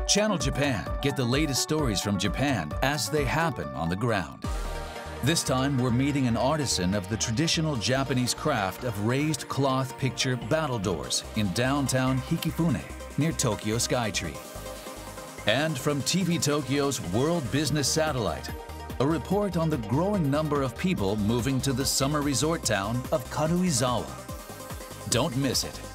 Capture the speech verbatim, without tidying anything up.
Channel Japan get the latest stories from Japan as they happen on the ground. This time we're meeting an artisan of the traditional Japanese craft of raised cloth picture battledores in downtown Hikifune near Tokyo Skytree. And from T V Tokyo's World Business Satellite, a report on the growing number of people moving to the summer resort town of Karuizawa. Don't miss it.